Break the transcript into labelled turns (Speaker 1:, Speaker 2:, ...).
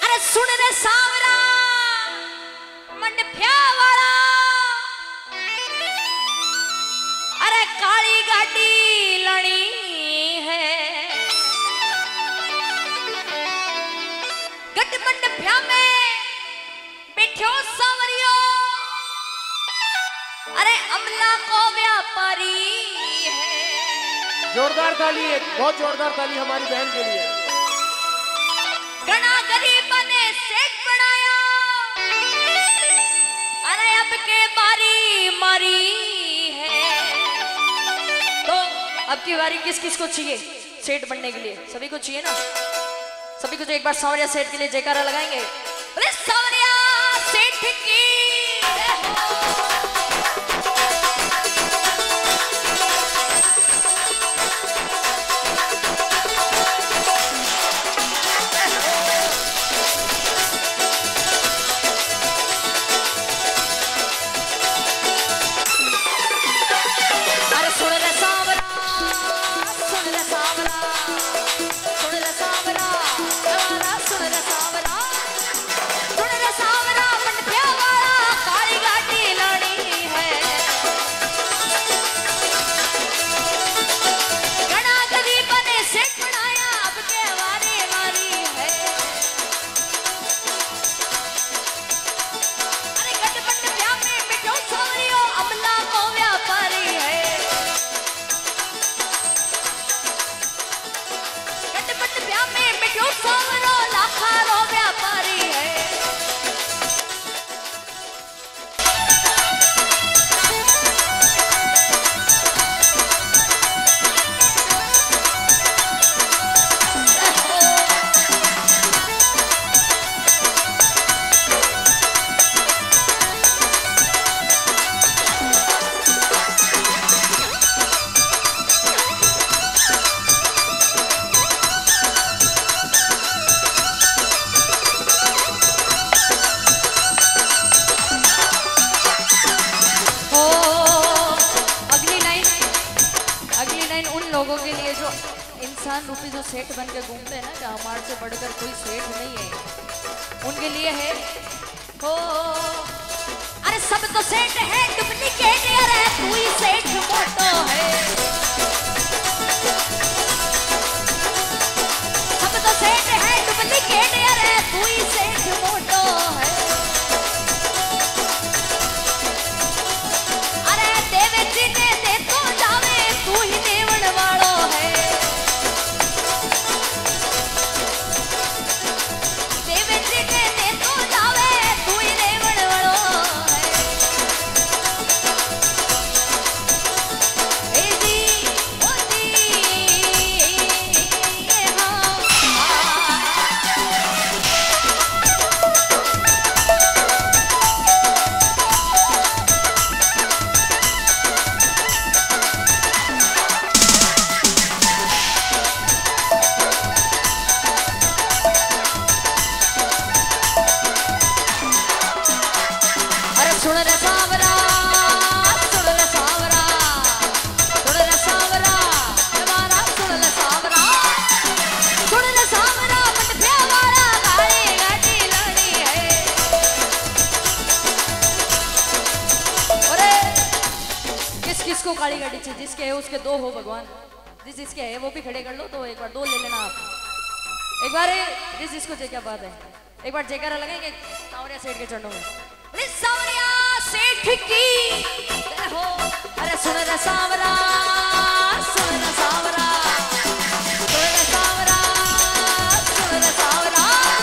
Speaker 1: अरे सुन रे सांवरा मंडफ्या वाला, अरे काली गाड़ी लड़ी है गट मंडफ्या में बैठो सांवरियो, अरे अमला को व्यापारी है।
Speaker 2: जोरदार ताली, एक बहुत जोरदार ताली हमारी बहन के लिए।
Speaker 1: घना गरीब ने सेठ बनाया, अरे अब के बारी मारी है। तो अब की बारी किस किस को चाहिए सेठ बनने के लिए? सभी को चाहिए ना? सभी को। तो एक बार सांवरिया सेठ के लिए जयकारा लगाएंगे। अरे सांवरिया सेठ की इंसान रूपी जो सेठ बन के घूमते हैं ना कि हमारे से बढ़कर कोई सेठ नहीं है, उनके लिए है हो। अरे सब तो सेठ है डुप्लीकेट, अरे तू ही सेठ मोटो है। सब तो सेठ है डुप्लीकेट, अरे तू ही सेठ मोटो है। अरे देवे जी ने दे तो जावे, तू ही देवन वालो है। किसको काली गाड़ी चाहिए? जिसके है उसके दो हो भगवान, जिसके है वो भी खड़े कर लो। तो एक बार दो ले लेना आप। एक बार जिसको चाहिए, क्या बात है, एक बार जयकारा लगाएंगे सांवरिया सेठ के चरणों में। अरे सांवरिया सेठ की हो, अरे सुन रे सांवरा, सुन रे सांवरा, सुन रे सांवरा, सुन रे सांवरा।